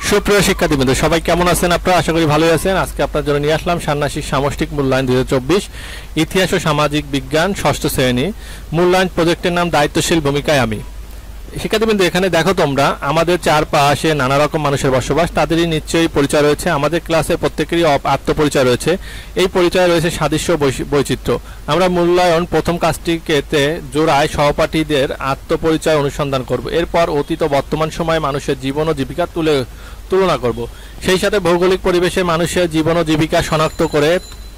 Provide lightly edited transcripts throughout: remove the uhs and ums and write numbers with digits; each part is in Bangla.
সুপ্রিয় শিক্ষার্থীবৃন্দ সবাই কেমন আছেন আপনারা? আশা করি ভালোই আছেন। আজকে আপনার জন্য নিয়ে আসলাম ষান্মাসিক সামষ্টিক মূল্যায়ন 2024 ইতিহাস ও সামাজিক বিজ্ঞান ষষ্ঠ শ্রেণী মূল্যায়ন প্রজেক্টের নাম দায়িত্বশীল ভূমিকায় আমি। শিক্ষার্থীবৃন্দ এখানে দেখো তোমরা আমাদের চারপাশে নানা রকম মানুষের বসবাস, তাদেরই নিশ্চয়ই পরিচয় রয়েছে। আমাদের ক্লাসে প্রত্যেকেরই আত্মপরিচয় রয়েছে, এই পরিচয় রয়েছে সাদৃশ্য বৈচিত্র্য। আমরা মূল্যায়ন প্রথম কাজটিকে জোড়ায় সহপাঠীদের আত্মপরিচয় অনুসন্ধান করব। এরপর অতীত ও বর্তমান সময়ে মানুষের জীবন ও জীবিকা তুলনা করব। সেই সাথে ভৌগোলিক পরিবেশে মানুষের জীবন ও জীবিকা শনাক্ত করে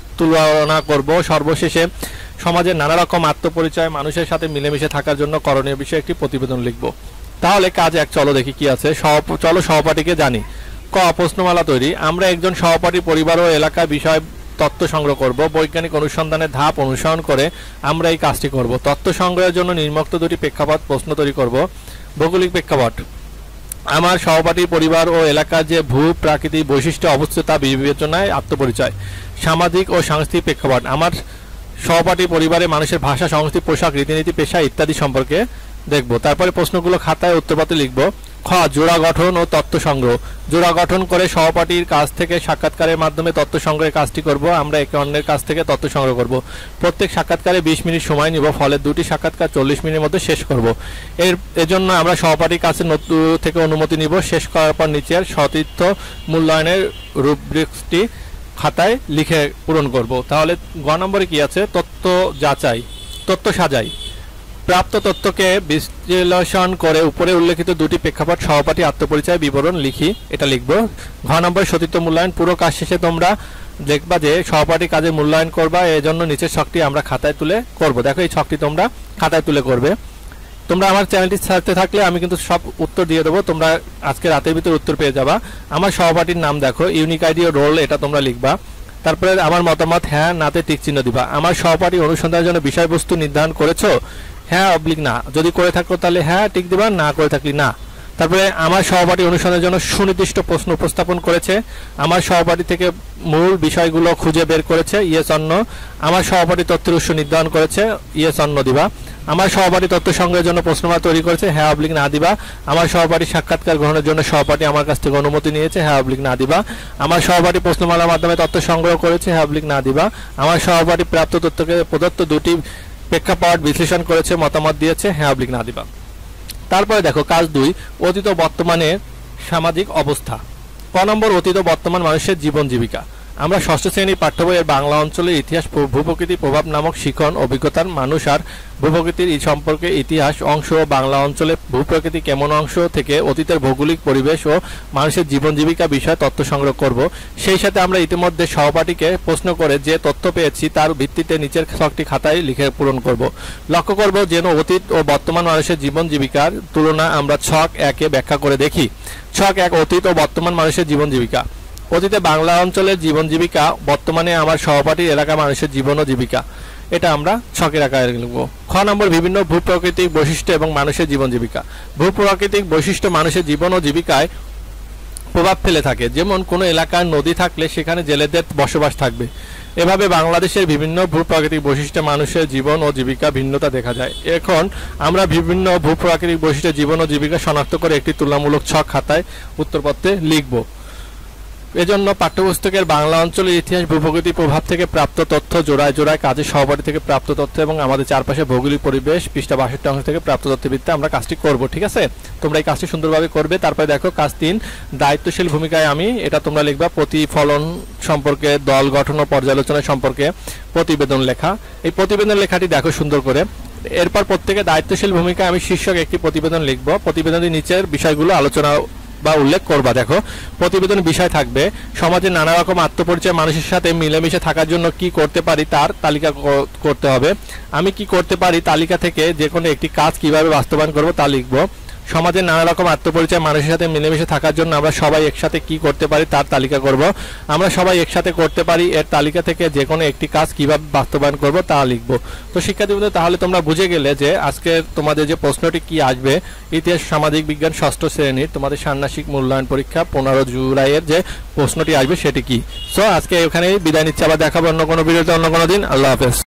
তুলনা করব। সর্বশেষে সমাজের নানা রকম আত্মপরিচয় মানুষের সাথে মিলেমিশে থাকার জন্য করণীয় বিষয়ে একটি প্রতিবেদন লিখব। তাহলে কাজ এক, চলো দেখি কি আছে। চলো সহপাঠীকে জানি। ক, প্রশ্নমালা তৈরি। আমরা একজন সহপাঠী পরিবার ও এলাকার বিষয় তথ্য সংগ্রহ করব। বৈজ্ঞানিক অনুসন্ধানের ধাপ অনুসরণ করে আমরা এই কাজটি করব। তথ্য সংগ্রহের জন্য নিম্নোক্ত দুটি প্রেক্ষাপট প্রশ্ন তৈরি করব। ভৌগোলিক প্রেক্ষাপট: আমার সহপাঠী পরিবার ও এলাকার যে ভূ প্রাকৃতিক বৈশিষ্ট্য অবস্থিত তা বিবেচনায় আত্মপরিচয়। সামাজিক ও সাংস্কৃতিক প্রেক্ষাপট: আমার সহপাঠী পরিবারে মানুষের ভাষা, সংস্কৃতি, পোশাক, রীতিনীতি, পেশা ইত্যাদি সম্পর্কে দেখব। তারপরে প্রশ্নগুলো খাতায় উত্তরপত্রে লিখব। খ, জোড়া গঠন ও তথ্য সংগ্রহ। জোড়া গঠন করে সহপাঠীর কাছ থেকে সাক্ষাৎকারের মাধ্যমে তথ্য সংগ্রহের কাজটি করব। আমরা একে অন্যের কাছ থেকে তথ্য সংগ্রহ করব। প্রত্যেক সাক্ষাৎকারে 20 মিনিট সময় নিব, ফলে দুটি সাক্ষাৎকার 40 মিনিটের মধ্যে শেষ করব। এজন্য আমরা সহপাঠীর কাছে থেকে অনুমতি নিব। শেষ করার পর নিচের সতীর্থ মূল্যায়নের রুব্রিক্সটি খাতায় লিখে পূরণ করব। তাহলে গ নম্বরে কি আছে? তথ্য যাচাই, তথ্য সাজাই। প্রাপ্ত তথ্যকে বিশ্লেষণ করে উপরে উল্লেখিত দুটি প্রেক্ষাপট সহপাঠী আত্মপরিচয় বিবরণ লিখি, এটা লিখব। ঘ নম্বর সতীর্থ মূল্যায়ন। পুরো কাজ শেষে তোমরা দেখবা যে সহপাঠী কাজের মূল্যায়ন করবা, এজন্য নিচের ছকটি আমরা খাতায় তুলে করব। দেখো এই ছকটি তোমরা খাতায় তুলে করবে। তোমরা আমার চ্যানেলটি ছাড়তে থাকলে আমি কিন্তু সব উত্তর দিয়ে দেবো, তোমরা আজকে রাতের ভিতরে উত্তর পেয়ে যাবা। আমার সহপাঠীর নাম দেখো, ইউনিক আইডি ও রোল এটা তোমরা লিখবা। তারপরে আমার মতামত হ্যাঁ নাতে টিক চিহ্ন দিবা। আমার সহপাঠী অনুসন্ধানের জন্য বিষয়বস্তু নির্ধারণ করেছো, হ্যাঁ অবলিক না। যদি করে থাকো তাহলে হ্যাঁ টিক দিবা, না করে থাকলে না। তারপরে আমার সহপাঠী অনুসন্ধানের জন্য সুনির্দিষ্ট প্রশ্ন উপস্থাপন করেছে, আমার সহপাঠী থেকে মূল বিষয়গুলো খুঁজে বের করেছে, ইয়েস অন্য। আমার সহপাঠী তথ্যের উৎস নির্ধারণ করেছে, ইয়েস অন্য দিবা। আমার সহপাঠী তথ্য সংগ্রহের জন্য প্রশ্নমালা তৈরি করেছে, হ্যাঁ অবলিক না দিবা। আমার সহপাঠী সাক্ষাৎকার গ্রহণের জন্য সহপাঠী আমার কাছ থেকে অনুমতি নিয়েছে, হ্যাঁ অবলিক না দিবা। আমার সহপাঠী প্রশ্নমালার মাধ্যমে তথ্য সংগ্রহ করেছে, হ্যাঁ অবলিক না দিবা। আমার সহপাঠী প্রাপ্ত তথ্যকে প্রদত্ত দুটি প্রেক্ষাপট বিশ্লেষণ করেছে, মতামত দিয়েছে, হ্যাঁ অবলিক না দিবা। তারপরে দেখো কাজ 2, অতীত ও বর্তমানের সামাজিক অবস্থা। ক নম্বর অতীত ও বর্তমান মানুষের জীবন জীবিকা। আমরা ষষ্ঠ শ্রেণীর পাঠ্য বইয়ের বাংলা অঞ্চলের ইতিহাস ভূপ্রকৃতির প্রভাব নামক শিখন অভিজ্ঞতার মানুষ আর ভূপ্রকৃতির সম্পর্কে ইতিহাস অংশ ও বাংলা অঞ্চলের ভূপ্রকৃতি কেমন অংশ থেকে অতীতের ভৌগোলিক পরিবেশ ও মানুষের জীবন জীবিকা বিষয়ে তথ্য সংগ্রহ করব। সেই সাথে আমরা ইতিমধ্যে সহপাঠীকে প্রশ্ন করে যে তথ্য পেয়েছি তার ভিত্তিতে নিচের ছকটি খাতায় লিখে পূরণ করব। লক্ষ্য করব যেন অতীত ও বর্তমান মানুষের জীবন জীবিকার তুলনা আমরা ছক 1-এ ব্যাখ্যা করে দেখি। ছক 1, অতীত ও বর্তমান মানুষের জীবন জীবিকা। অতীতে বাংলা অঞ্চলের জীবন জীবিকা, বর্তমানে আমার সহপাঠীর এলাকার মানুষের জীবন ও জীবিকা, এটা আমরা ছকের আকারে লিখব। খ নম্বর বিভিন্ন ভূপ্রাকৃতিক বৈশিষ্ট্য এবং মানুষের জীবন জীবিকা। ভূপ্রাকৃতিক বৈশিষ্ট্য মানুষের জীবন ও জীবিকায় প্রভাব ফেলে থাকে। যেমন কোনো এলাকার নদী থাকলে সেখানে জেলেদের বসবাস থাকবে। এভাবে বাংলাদেশের বিভিন্ন ভূপ্রাকৃতিক বৈশিষ্ট্যে মানুষের জীবন ও জীবিকা ভিন্নতা দেখা যায়। এখন আমরা বিভিন্ন ভূপ্রাকৃতিক বৈশিষ্ট্যে জীবন ও জীবিকা শনাক্ত করে একটি তুলনামূলক ছক খাতায় উত্তরপত্রে লিখব। এজন্য পাঠ্যপুস্তকের বাংলা অঞ্চলের ইতিহাস ভূপ্রকৃতির প্রভাব থেকে প্রাপ্ত তথ্য জোড়ায় জোড়ায় কাজের সহপাঠী থেকে প্রাপ্ত তথ্য এবং আমাদের চারপাশে ভৌগোলিক পরিবেশ পৃষ্ঠা 62 অংশ থেকে প্রাপ্ত তথ্যের ভিত্তিতে আমরা কাজটি করব। ঠিক আছে, তোমরা এই কাজটি সুন্দরভাবে করবে। তারপরে দেখো কাজ 3, দায়িত্বশীল ভূমিকায় আমি, এটা তোমরা লিখবা। প্রতিফলন সম্পর্কে, দল গঠন ও পর্যালোচনা সম্পর্কে প্রতিবেদন লেখা। এই প্রতিবেদন লেখাটি দেখো সুন্দর করে। এরপর প্রত্যেকে দায়িত্বশীল ভূমিকায় আমি শীর্ষক একটি প্রতিবেদন লিখব। প্রতিবেদনের নিচের বিষয়গুলো আলোচনা বা উল্লেখ করবা। দেখো প্রতিবেদন বিষয় থাকবে সমাজের নানা রকম আত্মপরিচয় মানুষের সাথে মিলেমিশে থাকার জন্য কি করতে পারি তার তালিকা করতে হবে। আমি কি করতে পারি তালিকা থেকে যে কোনো একটি কাজ কিভাবে বাস্তবায়ন করব তা লিখব। সমাজের নানা রকম আত্মপরিচয় মানুষের সাথে মিলেমিশে থাকার জন্য আমরা সবাই একসাথে কি করতে পারি তার তালিকা করব। আমরা সবাই একসাথে করতে পারি এর তালিকা থেকে যে কোনো একটি কাজ কিভাবে বাস্তবায়ন করব তা লিখব। তো শিক্ষার্থীবৃন্দ তাহলে তোমরা বুঝে গেলে যে আজকে তোমাদের যে প্রশ্নটি কি আসবে, ইতিহাস সামাজিক বিজ্ঞান ষষ্ঠ শ্রেণীর তোমাদের ষান্মাসিক মূল্যায়ন পরীক্ষা 15 জুলাইয়ের যে প্রশ্নটি আসবে সেটি কি। সো আজকে এখানেই বিদায় নিচ্ছি, আবার দেখাবো অন্য কোনো ভিডিওতে অন্য কোনো দিন। আল্লাহ হাফেজ।